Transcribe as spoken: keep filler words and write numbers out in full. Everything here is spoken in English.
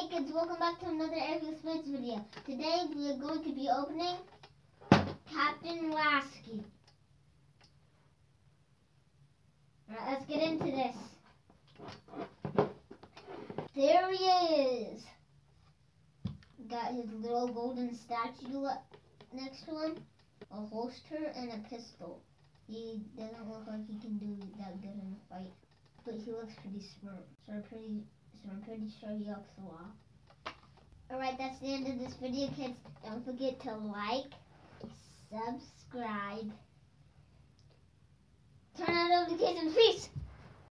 kids, welcome back to another Aerial Spirits video. Today we are going to be opening Captain Lasky. Alright, let's get into this. There he is. Got his little golden statue next to him, a holster, and a pistol. He doesn't look like he can do that good in a fight, but he looks pretty smart. So I'm pretty, so I'm pretty sure he helps a lot. Alright, that's the end of this video, kids. Don't forget to like, subscribe, turn on notifications, peace!